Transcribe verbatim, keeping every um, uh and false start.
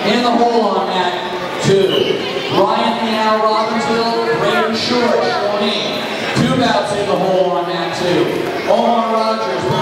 In the hole on mat two. Ryan Meow, Robbinsville, Braden Short, Shawnee. Two bouts in the hole on mat two. Omar Rogers,